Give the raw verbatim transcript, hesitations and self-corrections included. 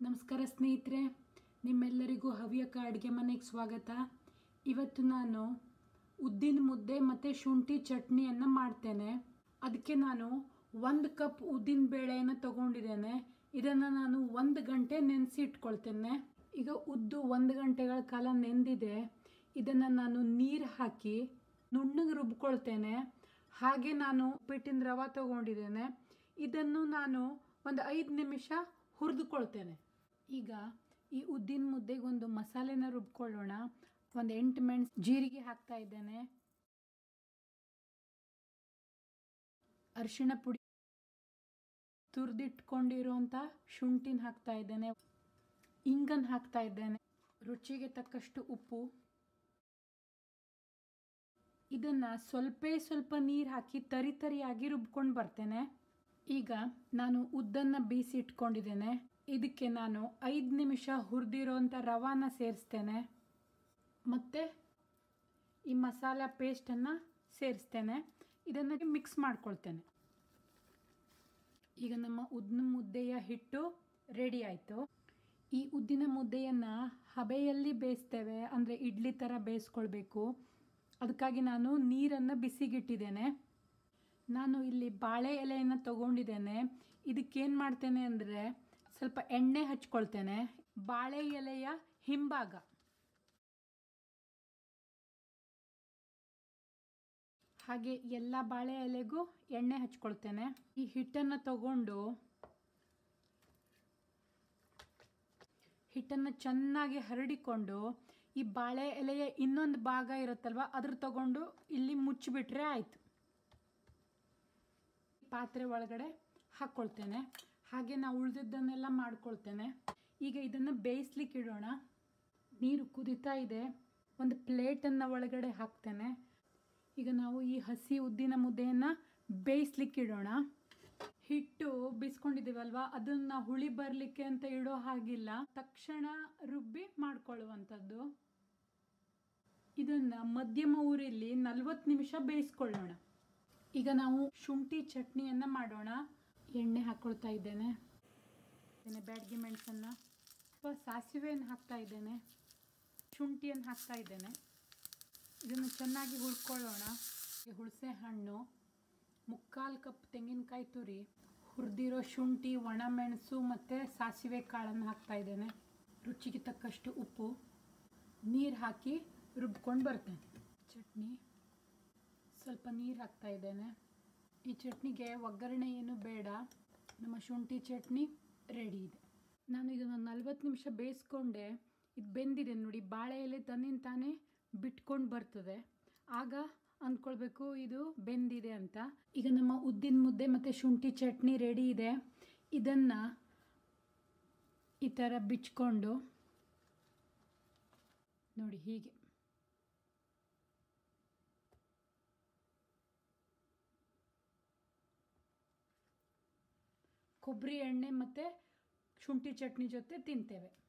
ನಮಸ್ಕಾರ ಸ್ನೇಹಿತರೆ, ನಿಮ್ಮೆಲ್ಲರಿಗೂ ಹವ್ಯಕ ಅಡುಗೆ ಮನೆಗೆ ಸ್ವಾಗತ. ಇವತ್ತು ನಾನು ಉದ್ದಿನ ಮುದ್ದೆ ಮತ್ತು ಶುಂಠಿ ಚಟ್ನಿಯನ್ನು ಮಾಡ್ತೇನೆ. ಅದಕ್ಕೆ ನಾನು ಒಂದು ಕಪ್ ಉದ್ದಿನ ಬೇಳೆಯನ್ನು ತಗೊಂಡಿದ್ದೇನೆ. ಇದನ್ನು ನಾನು ಒಂದು ಗಂಟೆ ನೆನೆಸಿ ಇಟ್ಕೊಳ್ತೇನೆ. ಈಗ ಉದ್ದು ಒಂದು ಗಂಟೆಗಳ ಕಾಲ ನೆಂದಿದೆ. ಇದನ್ನು ನಾನು ನೀರು ಹಾಕಿ ನುಣ್ಣಗೆ ರುಬ್ಕೊಳ್ತೇನೆ. ಹಾಗೆ ನಾನು ಉಪ್ಪಿಟ್ಟಿನ ರವೆ ತಗೊಂಡಿದ್ದೇನೆ. ಇದನ್ನು ನಾನು ಒಂದು ಐದು ನಿಮಿಷ ಹುರಿದುಕೊಳ್ತೇನೆ. ಈಗ ಈ ಉದ್ದಿನ ಮುದ್ದೆಗೆ ಒಂದು ಮಸಾಲೆನ ರುಬ್ಕೊಳ್ಳೋಣ. ಒಂದು ಎಂಟು ಮೆಣಸು ಜೀರಿಗೆ ಹಾಕ್ತಾ ಇದ್ದೇನೆ. ಅರಿಶಿಣ ಪುಡಿ, ತುರಿದಿಟ್ಕೊಂಡಿರುವಂಥ ಶುಂಠಿನ ಹಾಕ್ತಾ ಇದ್ದೇನೆ. ಇಂಗನ್ನು ಹಾಕ್ತಾ ಇದ್ದೇನೆ. ರುಚಿಗೆ ತಕ್ಕಷ್ಟು ಉಪ್ಪು. ಇದನ್ನು ಸ್ವಲ್ಪ ಸ್ವಲ್ಪ ನೀರು ಹಾಕಿ ತರಿ ತರಿಯಾಗಿ ರುಬ್ಕೊಂಡು ಬರ್ತೇನೆ. ಈಗ ನಾನು ಉದ್ದನ್ನು ಬೇಯಿಸಿ ಇಟ್ಕೊಂಡಿದ್ದೇನೆ. ಇದಕ್ಕೆ ನಾನು ಐದು ನಿಮಿಷ ಹುರಿದಿರೋಂಥ ರವಾನ ಸೇರಿಸ್ತೇನೆ. ಮತ್ತು ಈ ಮಸಾಲ ಪೇಸ್ಟನ್ನು ಸೇರಿಸ್ತೇನೆ. ಇದನ್ನು ಮಿಕ್ಸ್ ಮಾಡ್ಕೊಳ್ತೇನೆ. ಈಗ ನಮ್ಮ ಉದ್ದಿನ ಮುದ್ದೆಯ ಹಿಟ್ಟು ರೆಡಿ ಆಯಿತು. ಈ ಉದ್ದಿನ ಮುದ್ದೆಯನ್ನು ಹಬೆಯಲ್ಲಿ ಬೇಯಿಸ್ತೇವೆ, ಅಂದರೆ ಇಡ್ಲಿ ಥರ ಬೇಯಿಸ್ಕೊಳ್ಬೇಕು. ಅದಕ್ಕಾಗಿ ನಾನು ನೀರನ್ನು ಬಿಸಿಗಿಟ್ಟಿದ್ದೇನೆ. ನಾನು ಇಲ್ಲಿ ಬಾಳೆ ಎಲೆಯನ್ನು ತಗೊಂಡಿದ್ದೇನೆ. ಇದಕ್ಕೇನು ಮಾಡ್ತೇನೆ ಅಂದರೆ ಸ್ವಲ್ಪ ಎಣ್ಣೆ ಹಚ್ಕೊಳ್ತೇನೆ. ಬಾಳೆ ಎಲೆಯ ಹಿಂಭಾಗ ಹಾಗೆ ಎಲ್ಲ ಬಾಳೆ ಎಲೆಗೂ ಎಣ್ಣೆ ಹಚ್ಕೊಳ್ತೇನೆ. ಈ ಹಿಟ್ಟನ್ನು ತಗೊಂಡು ಹಿಟ್ಟನ್ನು ಚೆನ್ನಾಗಿ ಹರಡಿಕೊಂಡು ಈ ಬಾಳೆ ಎಲೆಯ ಇನ್ನೊಂದು ಭಾಗ ಇರುತ್ತಲ್ವ, ಅದ್ರ ತಗೊಂಡು ಇಲ್ಲಿ ಮುಚ್ಚಿಬಿಟ್ರೆ ಆಯಿತು. ಪಾತ್ರೆ ಒಳಗಡೆ ಹಾಕ್ಕೊಳ್ತೇನೆ. ಹಾಗೆ ನಾವು ಉಳಿದಿದ್ದನ್ನೆಲ್ಲ ಮಾಡ್ಕೊಳ್ತೇನೆ. ಈಗ ಇದನ್ನು ಬೇಯಿಸ್ಲಿಕ್ಕೆ ಇಡೋಣ. ನೀರು ಕುದೀತಾ ಇದೆ. ಒಂದು ಪ್ಲೇಟನ್ನು ಒಳಗಡೆ ಹಾಕ್ತೇನೆ. ಈಗ ನಾವು ಈ ಹಸಿ ಉದ್ದಿನ ಮುದ್ದೆಯನ್ನು ಬೇಯಿಸ್ಲಿಕ್ಕೆ ಇಡೋಣ. ಹಿಟ್ಟು ಬೀಸ್ಕೊಂಡಿದ್ದೀವಲ್ವ, ಅದನ್ನು ಹುಳಿ ಬರಲಿಕ್ಕೆ ಅಂತ ಇಡೋ ಹಾಗಿಲ್ಲ. ತಕ್ಷಣ ರುಬ್ಬಿ ಮಾಡ್ಕೊಳ್ಳುವಂಥದ್ದು. ಇದನ್ನು ಮಧ್ಯಮ ಉರಿಲಿ ನಲ್ವತ್ತು ನಿಮಿಷ ಬೇಯಿಸ್ಕೊಳ್ಳೋಣ. ಈಗ ನಾವು ಶುಂಠಿ ಚಟ್ನಿಯನ್ನು ಮಾಡೋಣ. ಎಣ್ಣೆ ಹಾಕ್ಕೊಳ್ತಾ ಇದ್ದೇನೆ. ಬ್ಯಾಡಗಿ ಮೆಣಸನ್ನು, ಸ್ವಲ್ಪ ಸಾಸಿವೆಯನ್ನು ಹಾಕ್ತಾ ಇದ್ದೇನೆ. ಶುಂಠಿಯನ್ನು ಹಾಕ್ತಾ ಇದ್ದೇನೆ. ಇದನ್ನು ಚೆನ್ನಾಗಿ ಹುರ್ಕೊಳ್ಳೋಣ. ಹುಣಸೆ ಹಣ್ಣು, ಮುಕ್ಕಾಲು ಕಪ್ ತೆಂಗಿನಕಾಯಿ ತುರಿ, ಹುರಿದಿರೋ ಶುಂಠಿ, ಒಣಮೆಣಸು ಮತ್ತು ಸಾಸಿವೆ ಕಾಳನ್ನು ಹಾಕ್ತಾ ಇದ್ದೇನೆ. ರುಚಿಗೆ ತಕ್ಕಷ್ಟು ಉಪ್ಪು, ನೀರು ಹಾಕಿ ರುಬ್ಕೊಂಡು ಬರ್ತೇನೆ. ಚಟ್ನಿ ಸ್ವಲ್ಪ ನೀರು ಹಾಕ್ತಾ ಇದ್ದೇನೆ. ಈ ಚಟ್ನಿಗೆ ಒಗ್ಗರಣೆ ಏನು ಬೇಡ. ನಮ್ಮ ಶುಂಠಿ ಚಟ್ನಿ ರೆಡಿ ಇದೆ. ನಾನು ಇದನ್ನು ನಲ್ವತ್ತು ನಿಮಿಷ ಬೇಯಿಸ್ಕೊಂಡೆ. ಇದು ಬೆಂದಿದೆ ನೋಡಿ. ಬಾಳೆ ಎಲೆ ತನ್ನಿಂದ ತಾನೇ ಬಿಟ್ಕೊಂಡು ಬರ್ತದೆ. ಆಗ ಅಂದ್ಕೊಳ್ಬೇಕು ಇದು ಬೆಂದಿದೆ ಅಂತ. ಈಗ ನಮ್ಮ ಉದ್ದಿನ ಮುದ್ದೆ ಮತ್ತು ಶುಂಠಿ ಚಟ್ನಿ ರೆಡಿ ಇದೆ. ಇದನ್ನು ಈ ಥರ ಬಿಚ್ಕೊಂಡು ನೋಡಿ, ಹೀಗೆ ಕೊಬ್ಬರಿ ಎಣ್ಣೆ ಮತ್ತು ಶುಂಠಿ ಚಟ್ನಿ ಜೊತೆ ತಿಂತೇವೆ.